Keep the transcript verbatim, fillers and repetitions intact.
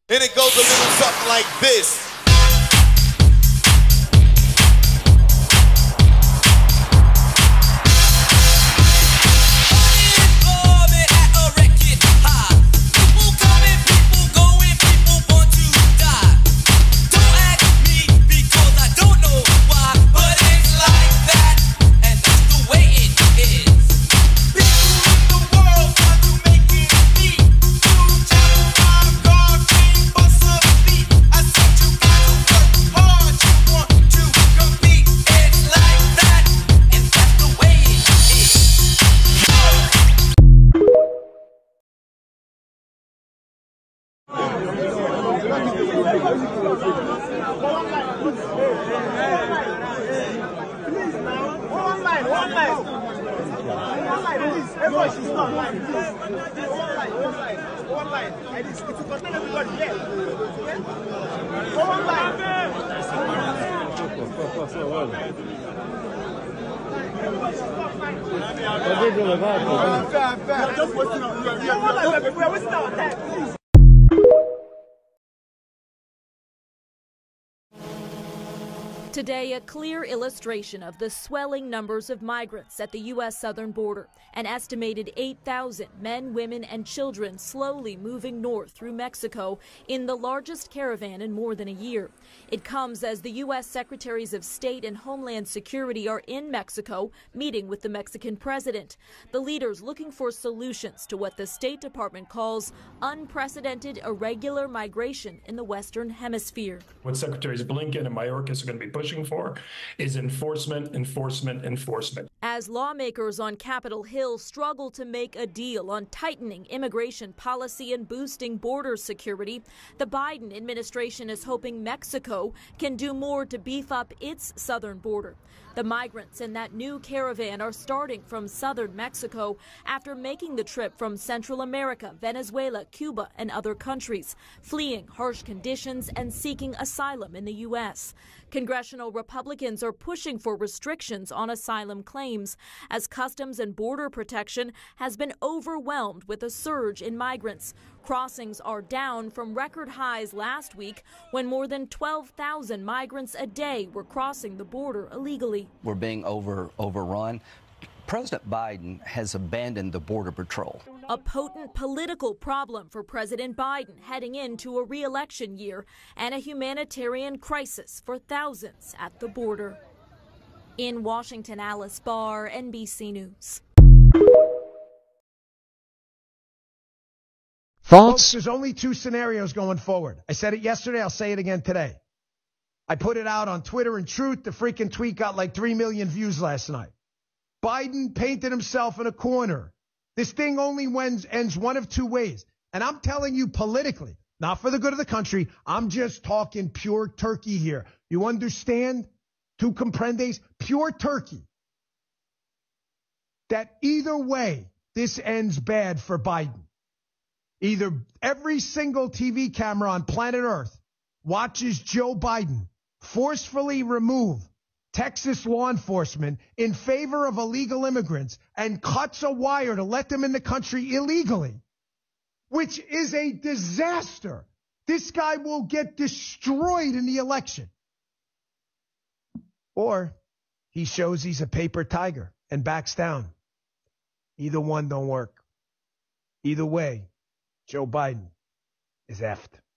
And it goes a little something like this. Today, a clear illustration of the swelling numbers of migrants at the U S southern border. An estimated eight thousand men, women, and children slowly moving north through Mexico in the largest caravan in more than a year. It comes as the U S Secretaries of State and Homeland Security are in Mexico meeting with the Mexican president. The leaders looking for solutions to what the State Department calls unprecedented irregular migration in the Western Hemisphere. What Secretaries Blinken and Mayorkas are going to be pushing for is enforcement, enforcement, enforcement. As lawmakers on Capitol Hill struggle to make a deal on tightening immigration policy and boosting border security, the Biden administration is hoping Mexico can do more to beef up its southern border. The migrants in that new caravan are starting from southern Mexico after making the trip from Central America, Venezuela, Cuba, and other countries, fleeing harsh conditions and seeking asylum in the U S. Congressional Republicans are pushing for restrictions on asylum claims as Customs and Border Protection has been overwhelmed with a surge in migrants. Crossings are down from record highs last week when more than twelve thousand migrants a day were crossing the border illegally. We're being over overrun. President Biden has abandoned the Border Patrol. A potent political problem for President Biden heading into a re-election year and a humanitarian crisis for thousands at the border. In Washington, Alice Barr, N B C News. Folks, there's only two scenarios going forward. I said it yesterday. I'll say it again today. I put it out on Twitter and Truth. The freaking tweet got like three million views last night. Biden painted himself in a corner. This thing only ends, ends one of two ways. And I'm telling you politically, not for the good of the country. I'm just talking pure turkey here. You understand? Tu comprendes? Pure turkey. That either way, this ends bad for Biden. Either every single T V camera on planet Earth watches Joe Biden forcefully remove Texas law enforcement in favor of illegal immigrants and cuts a wire to let them in the country illegally, which is a disaster. This guy will get destroyed in the election. Or he shows he's a paper tiger and backs down. Either one don't work. Either way, Joe Biden is effed.